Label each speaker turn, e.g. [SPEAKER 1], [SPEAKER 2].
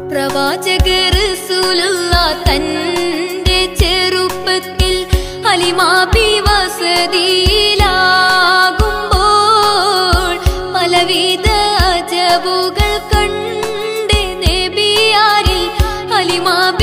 [SPEAKER 1] പ്രവാചകർ റസൂലുള്ളാഹ് തന്റെ ചെറുപ്പത്തിൽ ഹലിമാബി വസതിയിലാകുമ്പോൾ പലവിധ അജബുകൾ കണ്ട് നബിയാരിൽ ഹലിമാബി